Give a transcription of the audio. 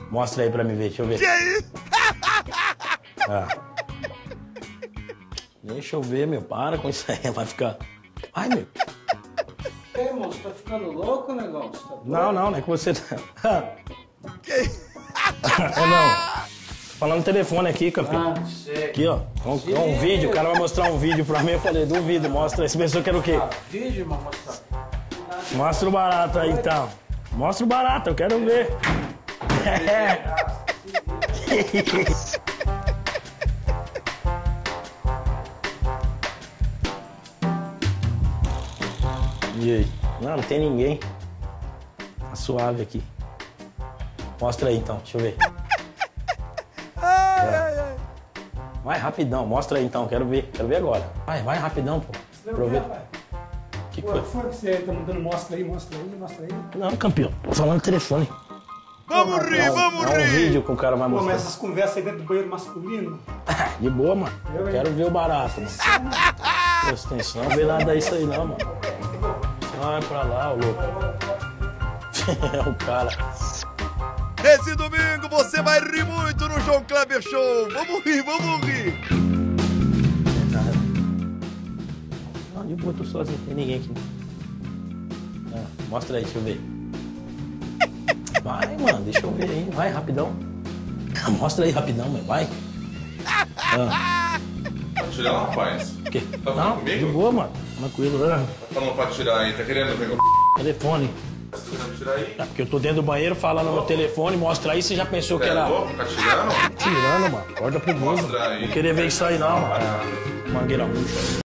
Mostra aí pra mim ver, deixa eu ver. Que isso? Ah. Deixa eu ver, meu. Para com isso aí, vai ficar... Ai, meu. E aí, irmão, você tá ficando louco, negão? Você tá doido? Não é que você tá... Que isso? É não. Falando no telefone aqui, campeão. Ah, sei. Aqui, ó. Um vídeo, o cara vai mostrar um vídeo pra mim. Eu falei, duvido, mostra. Esse pessoa quer o quê? Vídeo, irmão, mostrar. Mostra o barato aí, então. Mostra o barato, eu quero ver. E aí? Não tem ninguém. Tá suave aqui. Mostra aí, então. Deixa eu ver. Ai. Vai rapidão, mostra aí então, quero ver agora. Vai rapidão, pô. Aproveita. Que Pô, coisa? foi que você tá mandando mostra aí. Não, campeão, tô falando no telefone. Vamos rir, vamos É um rir. vídeo que o cara vai Pô, mostrar. mas essas conversas aí dentro do banheiro masculino. De boa, mano. Quero ver o barato, mano. Presta atenção, não vê nada disso aí não, mano. Vai pra lá, ô louco. É o cara. Esse domingo você vai rir muito no João Kleber Show. Vamos rir, vamos rir. Não, de boa, tô sozinho, não tem ninguém aqui. Mostra aí, deixa eu ver. Vai, mano, deixa eu ver aí. Vai, rapidão. Mostra aí, rapidão, mano. Vai. Pode tirar, rapaz? O quê? Tá falando Não, comigo? de boa, mano. Tranquilo. Tá falando pra tirar aí, tá querendo pegar o Telefone. Tá querendo tirar aí? É porque eu tô dentro do banheiro falando no telefone, mostra aí, você já pensou que Você é era... louco? Tá tirando? Tirando, mano. Acorda pro mundo. Mostra aí. Não querer ver isso aí não, mano. Mangueira murcha.